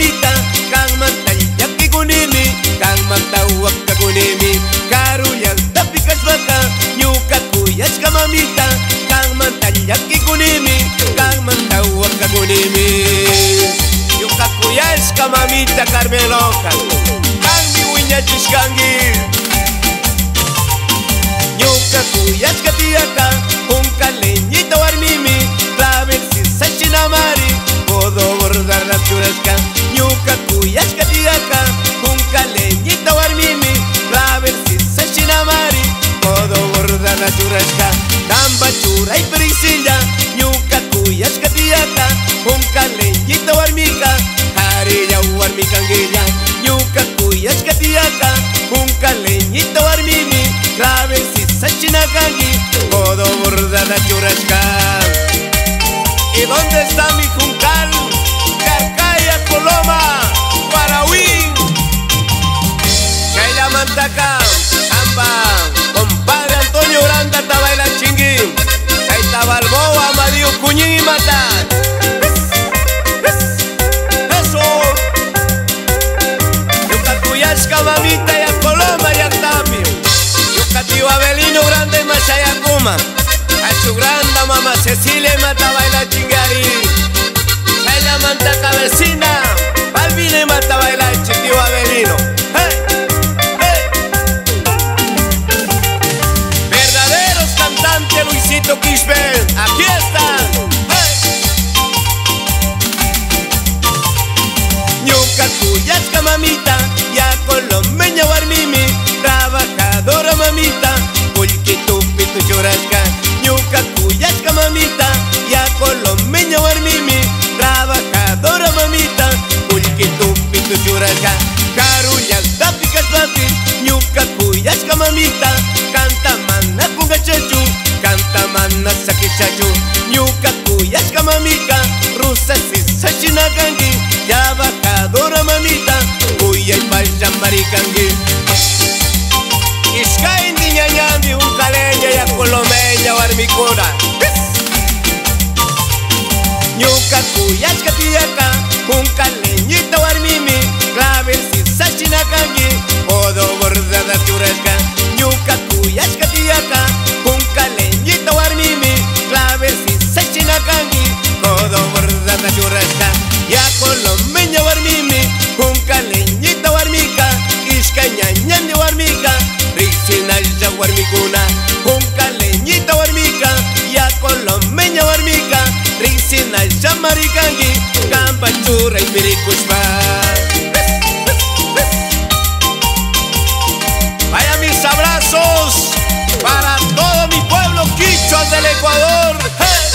mamita, kang mantayaki kunimi, kang mantawaka kunimi, karuyal tapikas baka, nyuka kuyas ka mamita, kang mantayaki kunimi, kang mantawaka kunimi. Nyuka kuyas ka mamita Carmeloca, kang miwinyachis kangi. Nyuka kuyas ka tiyaka, un caleñito armimi, travel si sachinamari, puedo bordar las churrasca. Nyuka kuyas ka tiyaka, un caleñito armimi, travel si sachinamari, puedo bordar las churrasca. Tamba chura y prisilla, nyuka kuyas ka tiyaka, un caleñito armica, harilla armica anguilla. Nyuka kuyas ka tiyaka, un caleñito armimi, travel si sachinagangi, puedo bordar la churrasca. ¿Y dónde está mi juncal? Carcaya, Coloma, Parahuín, Calla Mantaca, Amba, compadre Antonio Granda, Tabaila Chinguín, Caita Balboa, Amadío Cuñín y Mata. Eso. Yuca Cuyasca, mamita, y a Coloma y a Tamio. Yuca Tío Abelino Grande y Masayacuma. A su granda mamá Cecilia y Mata baila chingari. Ella Mantaca vecina, Balvina y Mata baila Tío Abelino. ¡Hey! ¡Hey! Verdaderos cantantes Luisito Quispe, aquí están. ¡Hey! Nyuka kuyasca mamita, ya colomeña warmimi, trabajadora mamita, pulquito pito churrasca. Nyuka kuyasca mamita, ya colomeña warmimi, trabajadora mamita, pulquito pito churrasca. Carulla tapicas papi, nyuka kuyasca mamita, canta mana kunga chachu, canta mana saki chachu. Nyuka kuyasca mamita, rusa si sachinagangi, trabajadora mamita, kuya y paya maricangi. Iskay niña ñambi, un caleña y a colomeña warmicura. Nyuka kuyasca tiyaka, un caleñita warmimi, clavel si sachinagangi, puedo bordar la churrasca. Nyuka kuyasca tiyaka, un caleñita warmimi, clavel si sachinagangi, puedo bordar la churrasca. Ya colomeña warmimi, un caleñita warmica, iscaña ñandi warmica, ricina ya warmicuna, un caleñita warmica, ya colomeña warmica, ricina ya maricangi, campachura y miricuspa. Vaya mis abrazos para todo mi pueblo quichua del Ecuador. ¡Hey!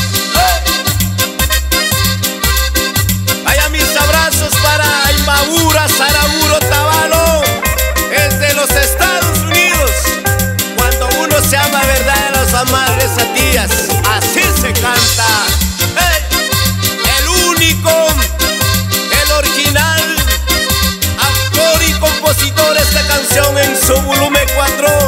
Abrazos para Imbabura, Saraburo, Tabalo, desde los Estados Unidos. Cuando uno se ama, verdad, a las madres a tías, así se canta. ¡Hey! El único, el original, autor y compositor de esta canción en su volumen 4.